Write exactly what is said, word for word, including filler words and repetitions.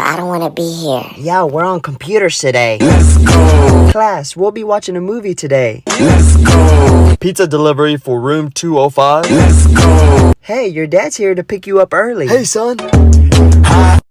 I don't want to be here. Yeah, we're on computers today. Let's go. Class, we'll be watching a movie today. Let's go. Pizza delivery for room two oh five. Let's go. Hey, your dad's here to pick you up early. Hey, son. Hi.